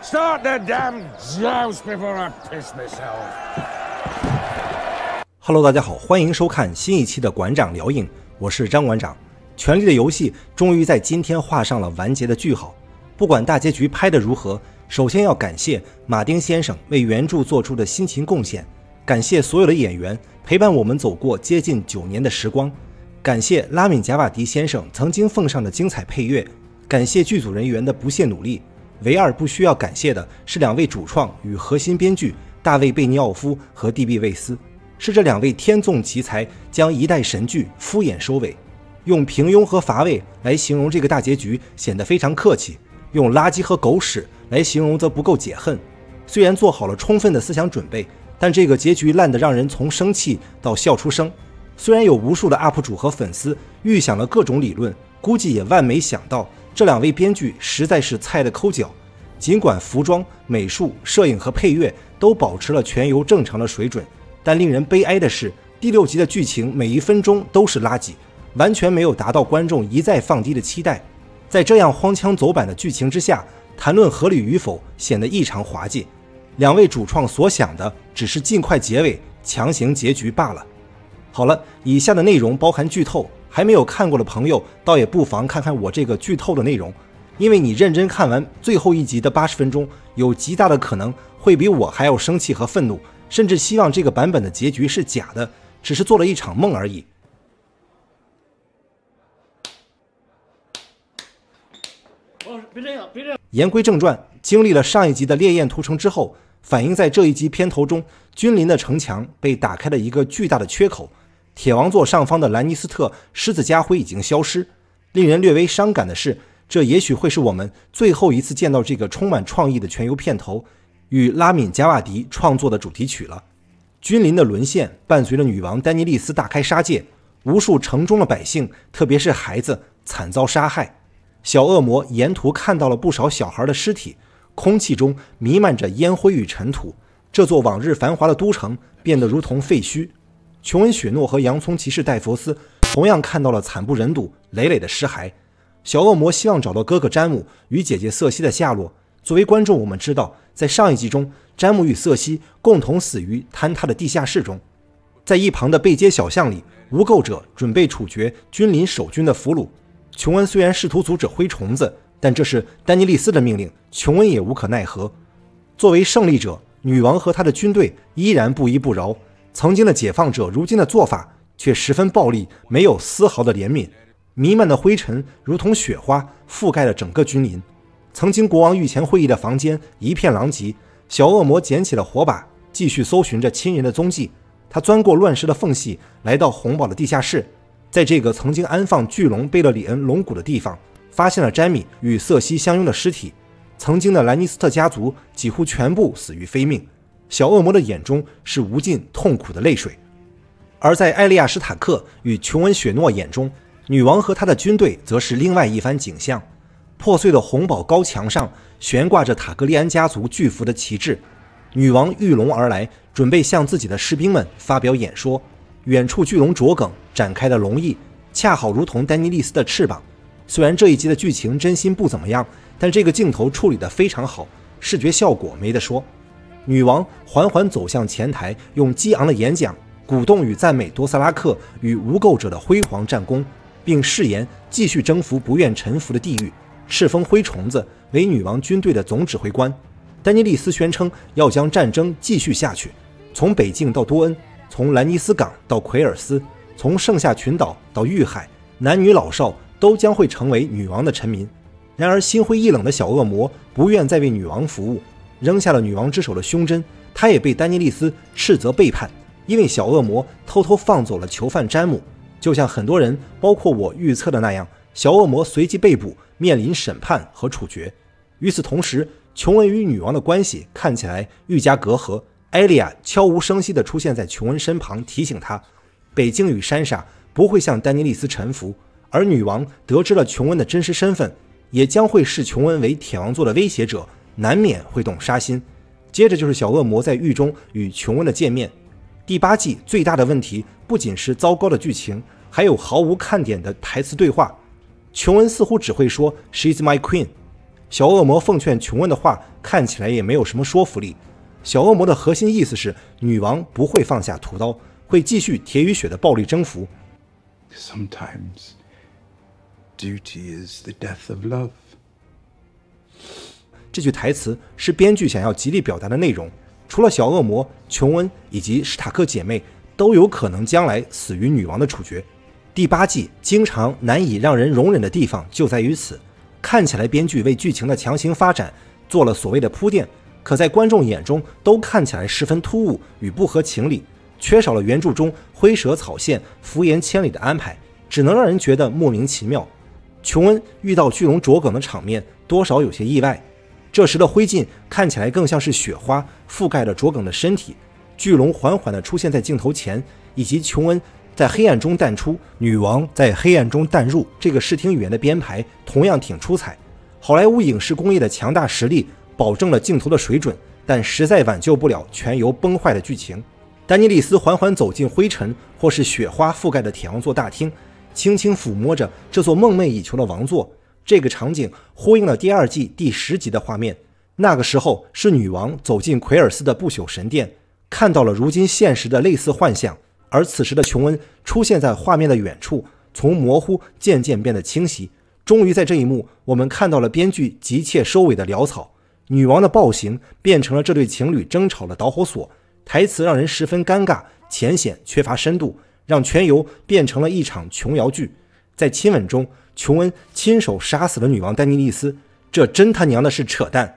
Start the damn joust before I piss myself. Hello， 大家好，欢迎收看新一期的馆长聊影，我是张馆长。《权力的游戏》终于在今天画上了完结的句号。不管大结局拍得如何，首先要感谢马丁先生为原著做出的辛勤贡献，感谢所有的演员陪伴我们走过接近9年的时光，感谢拉敏·贾瓦迪先生曾经奉上的精彩配乐，感谢剧组人员的不懈努力。唯二不需要感谢的是2位主创与核心编剧大卫·贝尼奥夫和蒂比·魏斯，是这2位天纵奇才将一代神剧敷衍收尾。用平庸和乏味来形容这个大结局显得非常客气，用垃圾和狗屎来形容则不够解恨。虽然做好了充分的思想准备，但这个结局烂得让人从生气到笑出声。虽然有无数的 UP 主和粉丝预想了各种理论，估计也万没想到这2位编剧实在是菜的抠脚。尽管服装、美术、摄影和配乐都保持了全游正常的水准，但令人悲哀的是，第6集的剧情每1分钟都是垃圾，完全没有达到观众一再放低的期待。在这样荒腔走板的剧情之下，谈论合理与否显得异常滑稽。2位主创所想的只是尽快结尾，强行结局罢了。好了，以下的内容包含剧透，还没有看过的朋友倒也不妨看看我这个剧透的内容，因为你认真看完最后1集的80分钟，有极大的可能会比我还要生气和愤怒，甚至希望这个版本的结局是假的，只是做了一场梦而已。 别这样，别这样。 言归正传，经历了上一集的烈焰屠城之后，反映在这一集片头中，君临的城墙被打开了一个巨大的缺口，铁王座上方的兰尼斯特狮子家徽已经消失。令人略微伤感的是，这也许会是我们最后一次见到这个充满创意的全游片头与拉敏·贾瓦迪创作的主题曲了。君临的沦陷伴随着女王丹尼利斯大开杀戒，无数城中的百姓，特别是孩子惨遭杀害。小恶魔沿途看到了不少小孩的尸体，空气中弥漫着烟灰与尘土，这座往日繁华的都城变得如同废墟。琼恩·雪诺和洋葱骑士戴佛斯同样看到了惨不忍睹、累累的尸骸。小恶魔希望找到哥哥詹姆与姐姐瑟西的下落。作为观众，我们知道，在上一集中，詹姆与瑟西共同死于坍塌的地下室中。在一旁的背街小巷里，无垢者准备处决君临守军的俘虏。琼恩虽然试图阻止灰虫子，但这是丹尼利斯的命令，琼恩也无可奈何。作为胜利者，女王和她的军队依然不依不饶。曾经的解放者如今的做法却十分暴力，没有丝毫的怜悯。弥漫的灰尘如同雪花覆盖了整个君临。曾经国王御前会议的房间一片狼藉，小恶魔捡起了火把，继续搜寻着亲人的踪迹。他钻过乱石的缝隙，来到红堡的地下室，在这个曾经安放巨龙贝勒里恩龙骨的地方，发现了詹米与瑟西相拥的尸体。曾经的兰尼斯特家族几乎全部死于非命。小恶魔的眼中是无尽痛苦的泪水。而在艾利亚·史塔克与琼恩·雪诺眼中，女王和她的军队则是另外一番景象。破碎的红堡高墙上悬挂着塔格利安家族巨幅的旗帜，女王御龙而来，准备向自己的士兵们发表演说。远处巨龙啄梗展开的龙翼恰好如同丹尼利斯的翅膀。虽然这一集的剧情真心不怎么样，但这个镜头处理得非常好，视觉效果没得说。女王缓缓走向前台，用激昂的演讲鼓动与赞美多斯拉克与无垢者的辉煌战功，并誓言继续征服不愿臣服的地狱。赤峰灰虫子为女王军队的总指挥官。丹尼利斯宣称要将战争继续下去，从北境到多恩，从兰尼斯港到奎尔斯，从盛夏群岛到玉海，男女老少都将会成为女王的臣民。然而心灰意冷的小恶魔不愿再为女王服务，扔下了女王之手的胸针。他也被丹尼利斯斥责背叛，因为小恶魔偷偷放走了囚犯詹姆。就像很多人包括我预测的那样，小恶魔随即被捕，面临审判和处决。与此同时，琼恩与女王的关系看起来愈加隔阂。艾莉亚悄无声息地出现在琼恩身旁，提醒他北京与珊莎不会向丹尼利斯臣服。而女王得知了琼恩的真实身份，也将会视琼恩为铁王座的威胁者，难免会动杀心。接着就是小恶魔在狱中与琼恩的见面。第8季最大的问题不仅是糟糕的剧情，还有毫无看点的台词对话。琼恩似乎只会说 "She's my queen"， 小恶魔奉劝琼恩的话看起来也没有什么说服力。小恶魔的核心意思是，女王不会放下屠刀，会继续铁与血的暴力征服。 Sometimes duty is the death of love. 这句台词是编剧想要极力表达的内容。除了小恶魔、琼恩以及史塔克姐妹都有可能将来死于女王的处决。第8季经常难以让人容忍的地方就在于此。看起来编剧为剧情的强行发展做了所谓的铺垫，可在观众眼中都看起来十分突兀与不合情理，缺少了原著中挥蛇草线、敷衍千里的安排，只能让人觉得莫名其妙。琼恩遇到巨龙卓梗的场面多少有些意外，这时的灰烬看起来更像是雪花覆盖了卓梗的身体，巨龙缓缓地出现在镜头前，以及琼恩在黑暗中淡出，女王在黑暗中淡入，这个视听语言的编排同样挺出彩。好莱坞影视工业的强大实力保证了镜头的水准，但实在挽救不了全由崩坏的剧情。丹尼利斯缓缓走进灰尘或是雪花覆盖的铁王座大厅，轻轻抚摸着这座梦寐以求的王座。这个场景呼应了第2季第10集的画面，那个时候是女王走进奎尔斯的不朽神殿，看到了如今现实的类似幻象，而此时的琼恩出现在画面的远处，从模糊渐渐变得清晰。终于在这一幕，我们看到了编剧急切收尾的潦草，女王的暴行变成了这对情侣争吵的导火索，台词让人十分尴尬、浅显、缺乏深度，让全游变成了一场琼瑶剧。在亲吻中，琼恩亲手杀死了女王丹尼利斯，这真他娘的是扯淡。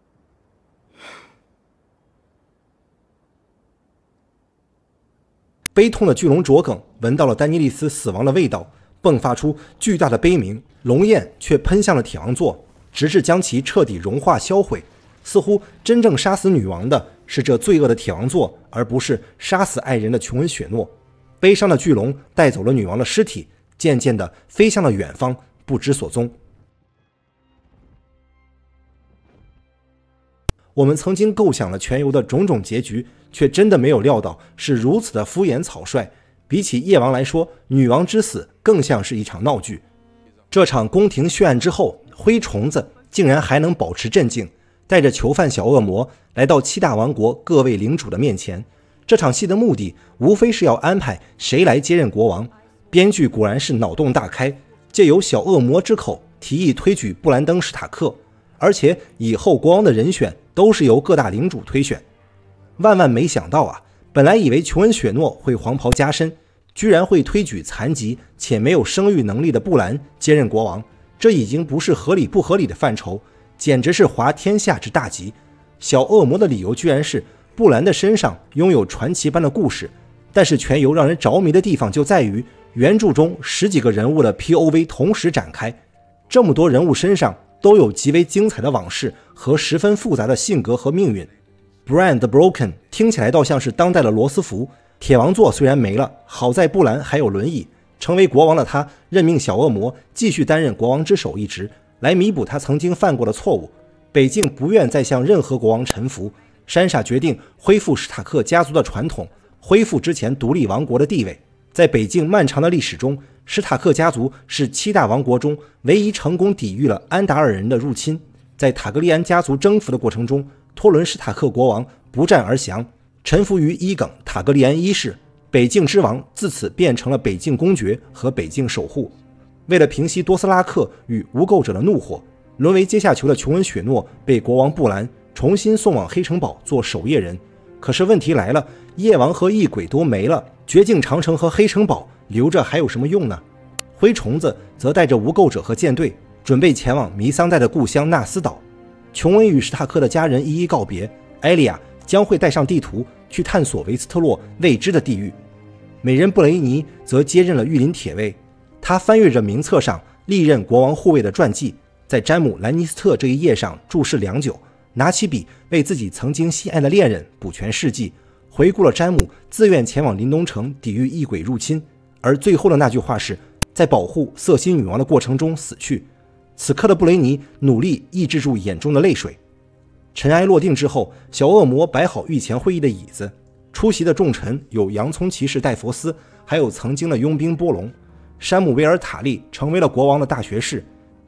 悲痛的巨龙卓梗闻到了丹尼利斯死亡的味道，迸发出巨大的悲鸣，龙焰却喷向了铁王座，直至将其彻底融化销毁。似乎真正杀死女王的是这罪恶的铁王座，而不是杀死爱人的琼恩·雪诺。悲伤的巨龙带走了女王的尸体，渐渐地飞向了远方，不知所踪。我们曾经构想了全游的种种结局，却真的没有料到是如此的敷衍草率。比起夜王来说，女王之死更像是一场闹剧。这场宫廷血案之后，灰虫子竟然还能保持镇静，带着囚犯小恶魔来到7大王国各位领主的面前。这场戏的目的无非是要安排谁来接任国王。编剧果然是脑洞大开，借由小恶魔之口提议推举布兰登·史塔克，而且以后国王的人选都是由各大领主推选。万万没想到啊，本来以为琼恩·雪诺会黄袍加身，居然会推举残疾且没有生育能力的布兰接任国王，这已经不是合理不合理的范畴，简直是滑天下之大稽。小恶魔的理由居然是布兰的身上拥有传奇般的故事，但是全游让人着迷的地方就在于原著中10几个人物的 POV 同时展开，这么多人物身上都有极为精彩的往事和十分复杂的性格和命运。Bran the Broken 听起来倒像是当代的罗斯福。铁王座虽然没了，好在布兰还有轮椅，成为国王的他任命小恶魔继续担任国王之首一职，来弥补他曾经犯过的错误。北境不愿再向任何国王臣服，珊莎决定恢复史塔克家族的传统，恢复之前独立王国的地位。在北境漫长的历史中，史塔克家族是7大王国中唯一成功抵御了安达尔人的入侵。在塔格利安家族征服的过程中，托伦史塔克国王不战而降，臣服于伊耿塔格利安一世，北境之王自此变成了北境公爵和北境守护。为了平息多斯拉克与无垢者的怒火，沦为阶下囚的琼恩·雪诺被国王布兰重新送往黑城堡做守夜人。可是问题来了，夜王和异鬼都没了，绝境长城和黑城堡留着还有什么用呢？灰虫子则带着无垢者和舰队准备前往弥桑代的故乡纳斯岛。琼恩与史塔克的家人一一告别，艾莉亚将会带上地图去探索维斯特洛未知的地狱。美人布雷尼则接任了御林铁卫，他翻阅着名册上历任国王护卫的传记，在詹姆·兰尼斯特这一页上注视良久，拿起笔为自己曾经心爱的恋人补全事迹，回顾了詹姆自愿前往林东城抵御异鬼入侵，而最后的那句话是在保护瑟西女王的过程中死去。此刻的布雷尼努力抑制住眼中的泪水。尘埃落定之后，小恶魔摆好御前会议的椅子，出席的重臣有洋葱骑士戴佛斯，还有曾经的佣兵波隆。山姆维尔塔利成为了国王的大学士，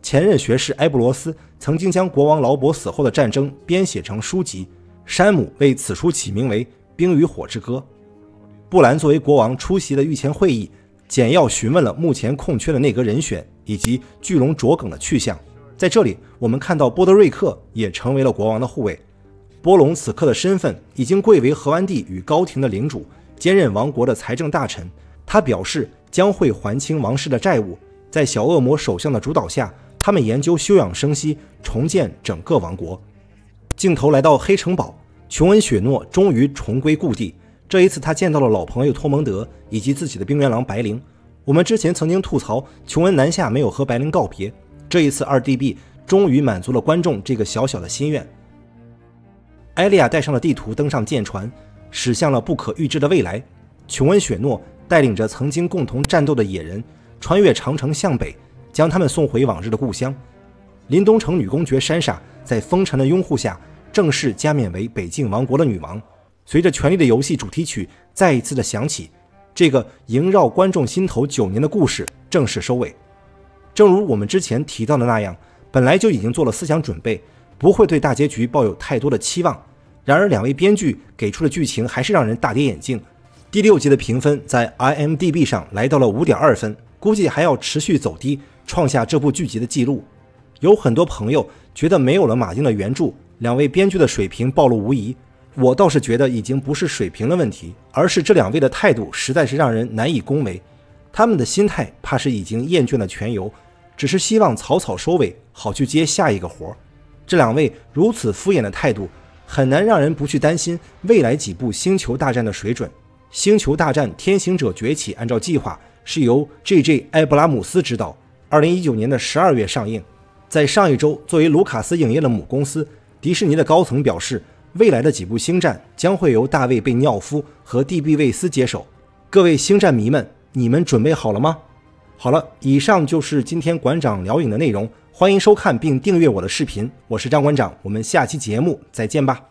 前任学士埃布罗斯曾经将国王劳勃死后的战争编写成书籍，山姆为此书起名为《冰与火之歌》。布兰作为国王出席了御前会议，简要询问了目前空缺的内阁人选以及巨龙卓耿的去向。在这里，我们看到波德瑞克也成为了国王的护卫。波隆此刻的身份已经贵为荷兰弟与高庭的领主，兼任王国的财政大臣。他表示将会还清王室的债务。在小恶魔首相的主导下，他们研究休养生息，重建整个王国。镜头来到黑城堡，琼恩·雪诺终于重归故地。这一次，他见到了老朋友托蒙德以及自己的冰原狼白灵。我们之前曾经吐槽琼恩南下没有和白灵告别，这一次 2DB 终于满足了观众这个小小的心愿。艾利亚带上了地图，登上舰船，驶向了不可预知的未来。琼恩·雪诺带领着曾经共同战斗的野人，穿越长城向北，将他们送回往日的故乡。林东城女公爵珊莎在风尘的拥护下，正式加冕为北境王国的女王。随着《权力的游戏》主题曲再一次的响起，这个萦绕观众心头9年的故事正式收尾。正如我们之前提到的那样，本来就已经做了思想准备，不会对大结局抱有太多的期望。然而2位编剧给出的剧情还是让人大跌眼镜。第6集的评分在 IMDB 上来到了 5.2 分，估计还要持续走低，创下这部剧集的记录。有很多朋友觉得没有了马丁的原著，2位编剧的水平暴露无遗。我倒是觉得已经不是水平的问题，而是这2位的态度实在是让人难以恭维。他们的心态怕是已经厌倦了全游，只是希望草草收尾，好去接下一个活。这2位如此敷衍的态度，很难让人不去担心未来几部星球大战的水准。星球大战天行者崛起按照计划是由 J.J. 埃布拉姆斯执导，2019年的12月上映。在上一周，作为卢卡斯影业的母公司，迪士尼的高层表示，未来的几部星战将会由大卫·贝尼奥夫和蒂比·魏斯接手。各位星战迷们，你们准备好了吗？好了，以上就是今天馆长聊影的内容，欢迎收看并订阅我的视频，我是张馆长，我们下期节目再见吧。